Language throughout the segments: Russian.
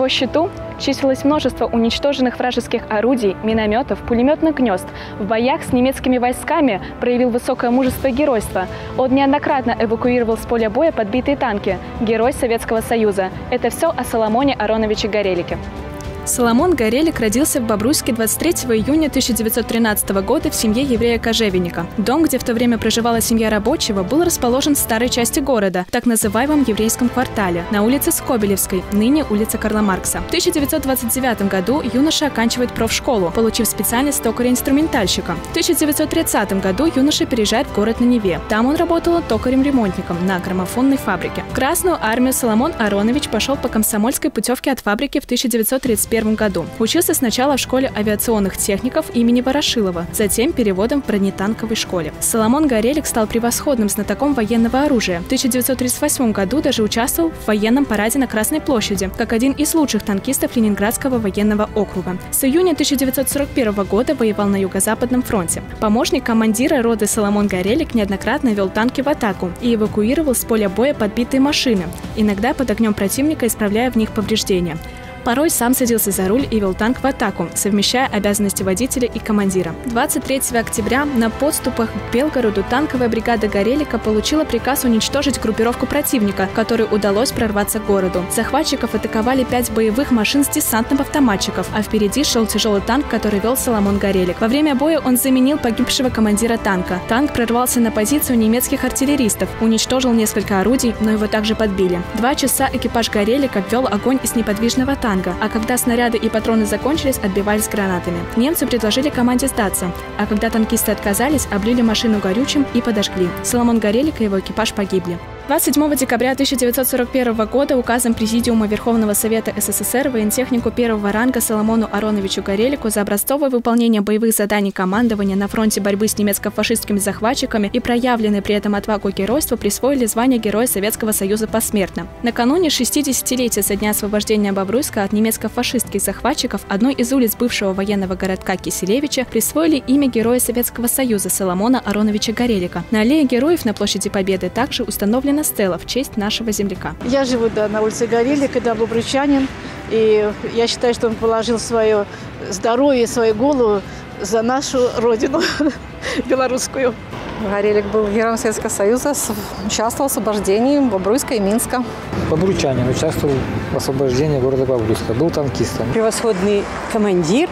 его счету числилось множество уничтоженных вражеских орудий, минометов, пулеметных гнезд. В боях с немецкими войсками проявил высокое мужество и геройство. Он неоднократно эвакуировал с поля боя подбитые танки. Герой Советского Союза. Это все о Соломоне Ароновиче Горелике. Соломон Горелик родился в Бобруйске 23 июня 1913 года в семье еврея-кожевенника. Дом, где в то время проживала семья рабочего, был расположен в старой части города, в так называемом еврейском квартале, на улице Скобелевской, ныне улица Карла Маркса. В 1929 году юноша оканчивает профшколу, получив специальность токаря-инструментальщика. В 1930 году юноша переезжает в город на Неве. Там он работал токарем-ремонтником на граммофонной фабрике. В Красную армию Соломон Аронович пошел по комсомольской путевке от фабрики в 1931 году. Учился сначала в школе авиационных техников имени Ворошилова, затем переводом в бронетанковой школе. Соломон Горелик стал превосходным знатоком военного оружия. В 1938 году даже участвовал в военном параде на Красной площади, как один из лучших танкистов Ленинградского военного округа. С июня 1941 года воевал на Юго-Западном фронте. Помощник командира роты Соломон Горелик неоднократно вел танки в атаку и эвакуировал с поля боя подбитые машины, иногда под огнем противника исправляя в них повреждения. Порой сам садился за руль и вел танк в атаку, совмещая обязанности водителя и командира. 23 октября на подступах к Белгороду танковая бригада Горелика получила приказ уничтожить группировку противника, которой удалось прорваться к городу. Захватчиков атаковали 5 боевых машин с десантом автоматчиков, а впереди шел тяжелый танк, который вел Соломон Горелик. Во время боя он заменил погибшего командира танка. Танк прорвался на позицию немецких артиллеристов, уничтожил несколько орудий, но его также подбили. 2 часа экипаж Горелика вел огонь из неподвижного танка, а когда снаряды и патроны закончились, отбивались гранатами. Немцы предложили команде сдаться, а когда танкисты отказались, облили машину горючим и подожгли. Соломон Горелик и его экипаж погибли. 27 декабря 1941 года указом Президиума Верховного Совета СССР воентехнику первого ранга Соломону Ароновичу Горелику за образцовое выполнение боевых заданий командования на фронте борьбы с немецко-фашистскими захватчиками и проявленное при этом отвагу и геройство присвоили звание Героя Советского Союза посмертно. Накануне 60-летия со дня освобождения Бобруйска от немецко-фашистских захватчиков одной из улиц бывшего военного городка Киселевича присвоили имя Героя Советского Союза Соломона Ароновича Горелика. На аллее Героев на площади Победы также установлена стела в честь нашего земляка. Я живу на улице Горелика, бобруйчанин, и я считаю, что он положил свое здоровье, свою голову за нашу родину белорусскую. Горелик был героем Советского Союза, участвовал в освобождении Бобруйска и Минска. Бобруйчанин, участвовал в освобождении города Бобруйска, был танкистом. Превосходный командир,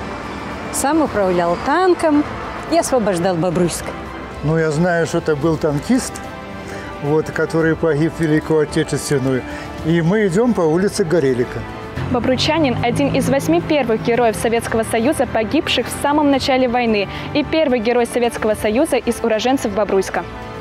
сам управлял танком и освобождал Бобруйск. Ну, я знаю, что это был танкист, который погиб в Великую Отечественную. И мы идем по улице Горелика. Бобруйчанин – один из 8 первых героев Советского Союза, погибших в самом начале войны, и первый герой Советского Союза из уроженцев Бобруйска.